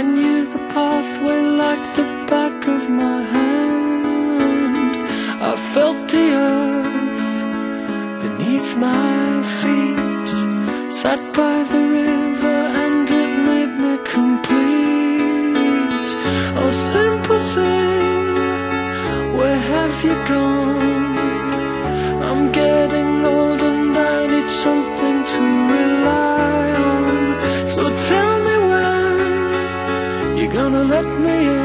knew the pathway like the back of my hand. I felt the earth beneath my feet, sat by the river and it made me complete. Oh, simple thing, where have you gone? I'm getting old and I need something to rely on. So tell me when you're gonna let me in.